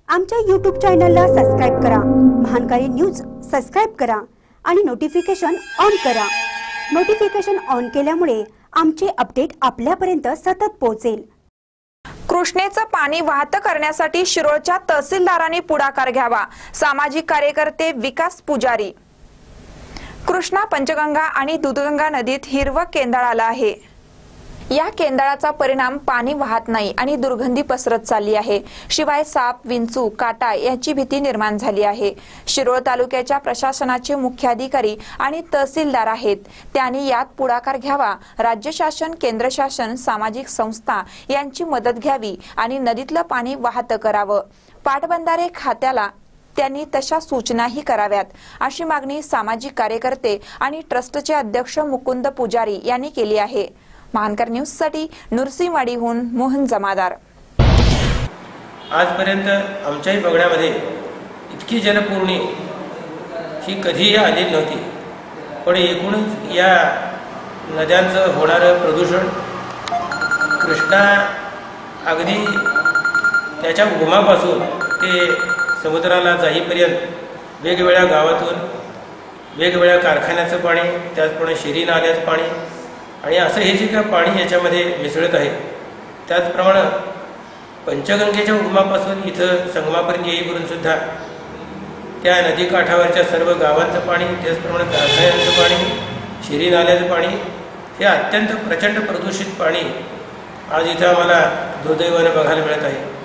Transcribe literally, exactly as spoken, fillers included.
आमच्या यूट्यूब चॅनलला सबस्क्राइब करा, महानकारी न्यूज सबस्क्राइब करा आणि नोटिफिकेशन ऑन करा। नोटिफिकेशन ऑन केल्यामुळे आमचे अपडेट आपल्यापर्यंत सतत पोहोचेल। कृष्णेचं पाणी वाहतं करण्यासाठी शिरोळच्या तहसीलदारांनी पुढाकार घ्यावा। सामाजिक कार्यकर्ते विकास पुजारी। कृष्णा, पंचगंगा आणि दूधगंगा नदीत हिरवं केंदाळ आलं आहे। या केंदाळाचा परिणाम पाणी वाहत नाही आणि दुर्गंधी पसरत चालली आहे। शिवाय साप, विंचू, काटा याची भीती निर्माण झाली आहे। शिरोळ तालुक्याच्या प्रशासनाचे मुख्याधिकारी आणि तहसीलदार आहेत, त्यांनी यात पुढाकार घ्यावा। राज्य शासन, केंद्र शासन, सामाजिक संस्था यांची मदत घ्यावी आणि नदीतलं पाणी वाहतं करावं। पाटबंधारे खात्याला त्यांनी तशा सूचनाही कराव्यात, अशी मागणी सामाजिक कार्यकर्ते आणि ट्रस्टचे अध्यक्ष मुकुंद पुजारी यांनी केली आहे। महानकर न्यूज साठी नृसिंहवाडीहून मोहन जमादार। आजपर्यंत आमच्याही बघण्यामध्ये इतकी जलपूर्णी ही कधीही आली नव्हती, पण एकूणच या नद्यांचं होणारं प्रदूषण कृष्णा अगदी त्याच्या उगमापासून ते समुद्राला जाईपर्यंत वेगवेगळ्या गावातून वेगवेगळ्या कारखान्याचं पाणी, त्याचप्रमाणे शिरी नाल्याचं पाणी आणि असं हे जे काय पाणी याच्यामध्ये मिसळत आहे, त्याचप्रमाणे पंचगंगेच्या उगमापासून इथं संगमापर्यंत येईपर्यंत सुद्धा त्या नदीकाठावरच्या सर्व गावांचं पाणी, त्याचप्रमाणे कारखान्यांचं पाणी, शिरी नाल्याचं पाणी हे अत्यंत प्रचंड प्रदूषित पाणी आज इथं आम्हाला दुर्दैवानं बघायला मिळत आहे।